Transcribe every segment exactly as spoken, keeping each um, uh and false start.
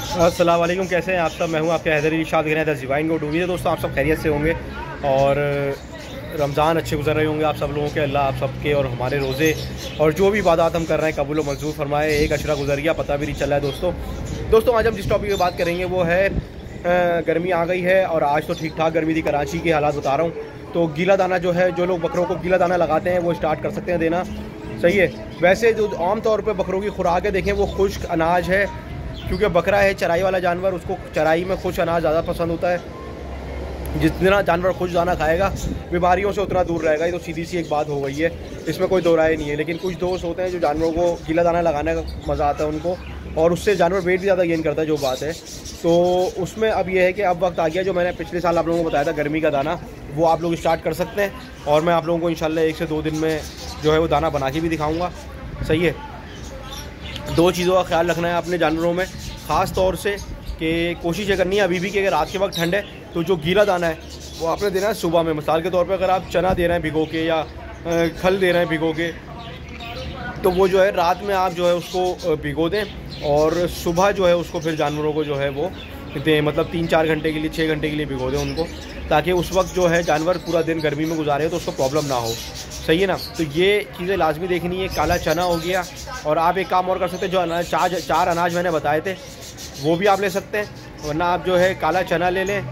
अस्सलाम वालेकुम, कैसे हैं आप सब। मैं हूं आपके हैदर इरशाद द डिवाइन गोड। उम्मीद है दोस्तों आप सब खैरियत से होंगे और रमज़ान अच्छे गुजर रहे होंगे आप सब लोगों के। अल्लाह आप सबके और हमारे रोज़े और जो भी इबादत हम कर रहे हैं कबूल मंजूर फरमाए। एक अशरा गुजर गया, पता भी नहीं चल रहा है दोस्तों। दोस्तों आज हम जिस टॉपिक की बात करेंगे वो है गर्मी आ गई है और आज तो ठीक ठाक गर्मी थी। कराची के हालात बता रहा हूँ। तो गीला दाना जो है, जो लोग बकरों को गीला दाना लगाते हैं वो स्टार्ट कर सकते हैं देना, सही है। वैसे जो आम तौर पे बकरों की खुराकें देखें वो खुश्क अनाज है, क्योंकि बकरा है चराई वाला जानवर, उसको चराई में खुश अनाज ज़्यादा पसंद होता है। जितना जानवर खुश दाना खाएगा बीमारियों से उतना दूर रहेगा। ये तो सीधी सी एक बात हो गई है, इसमें कोई दो राय नहीं है। लेकिन कुछ दोस्त होते हैं जो जानवरों को गीला दाना लगाने का मज़ा आता है उनको, और उससे जानवर वेट भी ज़्यादा गेन करता है, जो बात है। तो उसमें अब ये है कि अब वक्त आ गया, जो मैंने पिछले साल आप लोगों को बताया था गर्मी का दाना, वो आप लोग स्टार्ट कर सकते हैं। और मैं आप लोगों को इंशाल्लाह एक से दो दिन में जो है वो दाना बना के भी दिखाऊँगा, सही है। दो चीज़ों का ख्याल रखना है अपने जानवरों में, ख़ास तौर से कि कोशिश ये करनी है अभी भी कि अगर रात के वक्त ठंड है तो जो गीला दाना है वो आपने देना है सुबह में। मिसाल के तौर पे अगर आप चना दे रहे हैं भिगो के या खल दे रहे हैं भिगो के, तो वो जो है रात में आप जो है उसको भिगो दें और सुबह जो है उसको फिर जानवरों को जो है वो दें। मतलब तीन चार घंटे के लिए, छः घंटे के लिए भिगो दें उनको, ताकि उस वक्त जो है जानवर पूरा दिन गर्मी में गुजारे तो उसको प्रॉब्लम ना हो, सही है ना। तो ये चीज़ें लाजमी देखनी है। काला चना हो गया, और आप एक काम और कर सकते हैं, जो अनाज चार चार अनाज मैंने बताए थे वो भी आप ले सकते हैं, वरना आप जो है काला चना ले लें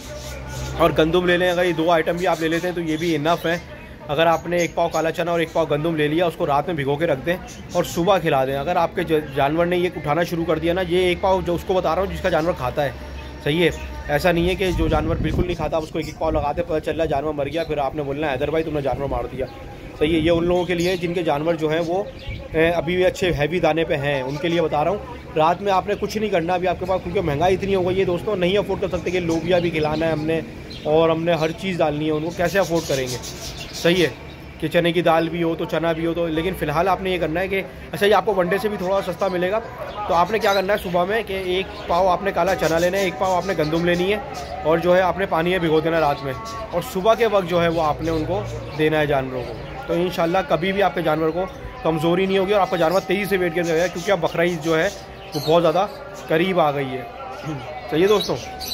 और गंदुम ले लें। अगर ये दो आइटम भी आप ले लेते हैं तो ये भी इनफ है। अगर आपने एक पाव काला चना और एक पाव गंदुम ले लिया, उसको रात में भिगो के रख दें और सुबह खिला दें। अगर आपके जानवर ने ये उठाना शुरू कर दिया ना, ये एक पाव जो उसको बता रहा हूँ जिसका जानवर खाता है, सही है। ऐसा नहीं है कि जो जानवर बिल्कुल नहीं खाता उसको एक एक पाव लगाते, पता चल रहा है जानवर मर गया, फिर आपने बोलना है हैदर भाई तुमने जानवर मार दिया, सही है। ये उन लोगों के लिए जिनके जानवर जो हैं वो अभी भी अच्छे हैवी दाने पे हैं, उनके लिए बता रहा हूँ। रात में आपने कुछ नहीं करना अभी आपके पास, क्योंकि महंगाई इतनी हो गई है दोस्तों, नहीं अफोर्ड कर सकते कि लोबिया भी खिलाना है हमने और हमने हर चीज़ डालनी है उनको, कैसे अफोर्ड करेंगे, सही है। कि चने की दाल भी हो तो चना भी हो तो, लेकिन फ़िलहाल आपने ये करना है कि अच्छा ये आपको वनडे से भी थोड़ा सस्ता मिलेगा। तो आपने क्या करना है सुबह में कि एक पाव आपने काला चना लेना है, एक पाव आपने गंदुम लेनी है, और जो है आपने पानी में भिगो देना रात में, और सुबह के वक्त जो है वो आपने उनको देना है जानवरों को। तो इंशाल्लाह कभी भी आपके जानवर को कमज़ोरी नहीं होगी और आपका जानवर तेज़ी से वेट गेन करेगा, क्योंकि अब बकरा ईद जो है वो बहुत ज़्यादा करीब आ गई है, सही है दोस्तों।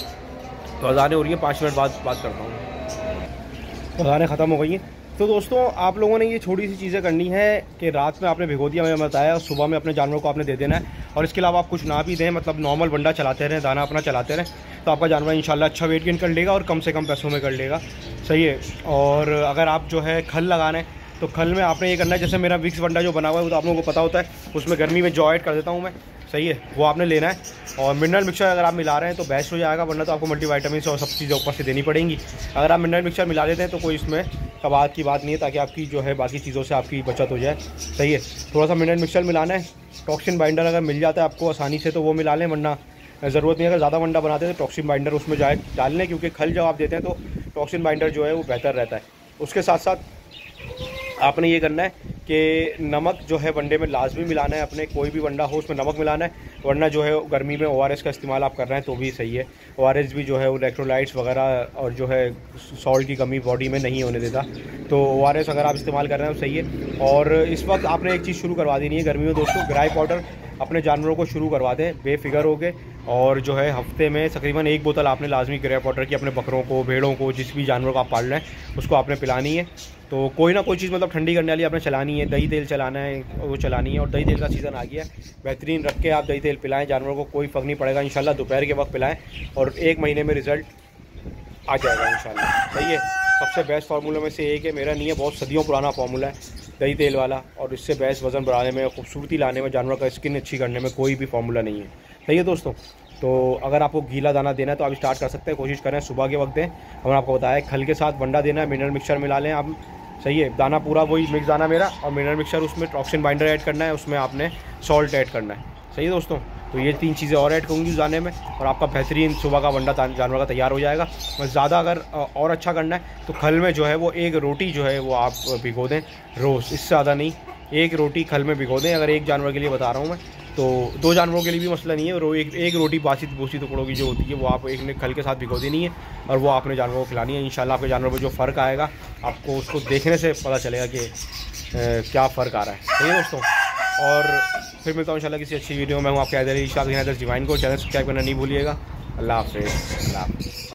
तो अज़ानें हो रही है, पाँच मिनट बाद बात करता हूँ। अज़ानें ख़त्म हो गई हैं। तो दोस्तों आप लोगों ने ये छोटी सी चीज़ें करनी है कि रात में आपने भिगो दिया, मैंने बताया, और सुबह में अपने जानवर को आपने दे देना है। और इसके अलावा आप कुछ ना भी दें, मतलब नॉर्मल वंडा चलाते रहें, दाना अपना चलाते रहें, तो आपका जानवर इंशाल्लाह अच्छा वेट गेन कर लेगा और कम से कम पैसों में कर लेगा, सही है। और अगर आप जो है खल लगाना है तो खल में आपने ये करना है, जैसे मेरा विक्स वंडा जो बना हुआ है वो तो आप लोगों को पता होता है, उसमें गर्मी में जो ऐड कर देता हूँ मैं, सही है, वो आपने लेना है। और मिनरल मिक्सचर अगर आप मिला रहे हैं तो बेस्ट हो जाएगा, वरना तो आपको मल्टीविटामिन और सब चीज़ें ऊपर से देनी पड़ेंगी। अगर आप मिनरल मिक्सचर मिला देते हैं तो कोई इसमें कबात की बात नहीं है, ताकि आपकी जो है बाकी चीज़ों से आपकी बचत हो जाए, सही है। थोड़ा सा मिनरल मिक्सचर मिलाना है। टॉक्सिन बाइंडर अगर मिल जाता है आपको आसानी से तो वो मिला लें, वरना ज़रूरत नहीं। अगर ज़्यादा वंडा बनाते हैं तो टॉक्सिन बाइंडर उसमें जाए डाल लें, क्योंकि खल जब आप देते हैं तो टॉक्सिन बाइंडर जो है वो बेहतर रहता है। उसके साथ साथ आपने ये करना है कि नमक जो है वनडे में लाजमी मिलाना है अपने, कोई भी वंडा हो उसमें नमक मिलाना है, वरना जो है गर्मी में ओ आर एस का इस्तेमाल आप कर रहे हैं तो भी सही है। ओ आर एस भी जो है वो इलेक्ट्रोलाइट्स वगैरह और जो है सॉल्ट की कमी बॉडी में नहीं होने देता, तो ओ आर एस अगर आप इस्तेमाल कर रहे हैं तो सही है। और इस वक्त आपने एक चीज़ शुरू करवा देनी है गर्मी में दोस्तों, ग्राई पाउडर अपने जानवरों को शुरू करवा दें बेफिक्र हो के, और जो है हफ्ते में तकरीबन एक बोतल आपने लाजमी ग्रे पाउडर की अपने बकरों को, भेड़ों को, जिस भी जानवर को आप पाल रहे हैं उसको आपने पिलानी है। तो कोई ना कोई चीज़ मतलब ठंडी करने वाली आपने चलानी है, दही तेल चलाना है, वो चलानी है। और दही तेल का सीज़न आ गया है, बेहतरीन रख के आप दही तेल पिलाएं जानवरों को, कोई फ़र्क नहीं पड़ेगा इंशाल्लाह। दोपहर के वक्त पिलाएं और एक महीने में रिज़ल्ट आ जाएगा इंशाल्लाह, सही है। सबसे बेस्ट फार्मूला में से एक है, मेरा नहीं है, बहुत सदियों पुराना फार्मूला है दही तेल वाला, और इससे बेस्ट वज़न बढ़ाने में, खूबसूरती लाने में, जानवर का स्किन अच्छी करने में कोई भी फार्मूला नहीं है, सही है दोस्तों। तो अगर आपको गीला दाना देना है तो आप स्टार्ट कर सकते हैं, कोशिश करें सुबह के वक्त दें। हमने आपको बताया खल के साथ वंडा देना है, मिनरल मिक्सचर मिला लें आप, सही है। दाना पूरा वही मिक्स दाना मेरा, और मिनरल मिक्सचर उसमें टॉक्सिन बाइंडर ऐड करना है, उसमें आपने सॉल्ट ऐड करना है, सही है दोस्तों। तो ये तीन चीज़ें और ऐड करूँगी उस दाने में, और आपका बेहतरीन सुबह का वंडा जानवर का तैयार हो जाएगा। बस ज़्यादा अगर और अच्छा करना है तो खल में जो है वो एक रोटी जो है वो आप भिगो दें रोज़, इससे ज़्यादा नहीं, एक रोटी खल में भिगो दें। अगर एक जानवर के लिए बता रहा हूँ मैं, तो दो जानवरों के लिए भी मसला नहीं है। रो एक एक रोटी बासी बूसी टुकड़ों की जो होती है वो आप एक ने खल के साथ भिगो देनी है, और वो आपने जानवरों को खिलानी है। इंशाल्लाह आपके जानवर में जो फ़र्क आएगा आपको उसको देखने से पता चलेगा कि क्या फ़र्क आ रहा है, सही है दोस्तों। और फिर मिलता हूँ इंशाल्लाह किसी अच्छी वीडियो में। मैं हूँ आपके हैदर इरशाद, हैदर डिवाइन को चैनल सब्सक्राइब करना नहीं भूलिएगा। अल्लाह हाफ़िज़। अल्लाह हाफ़िज़।